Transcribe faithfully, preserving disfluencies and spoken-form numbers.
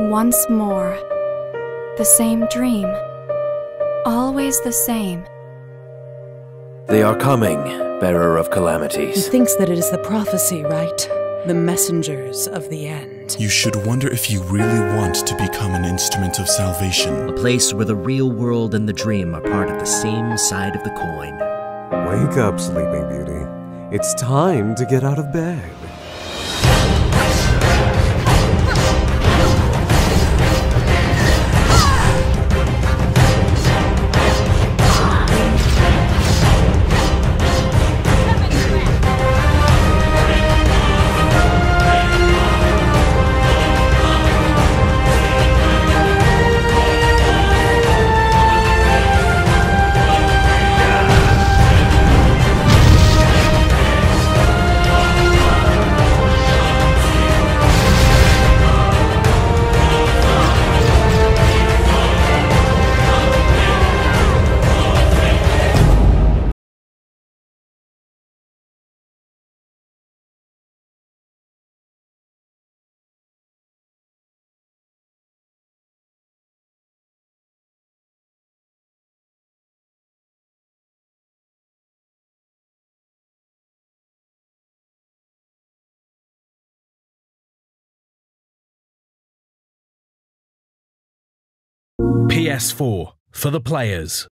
Once more. The same dream. Always the same. They are coming, bearer of He calamities. thinks that it is the prophecy, right? The messengers of the end. You should wonder if you really want to become an instrument of salvation. A place where the real world and the dream are part of the same side of the coin. Wake up, Sleeping Beauty. It's time to get out of bed. P S four, for the players.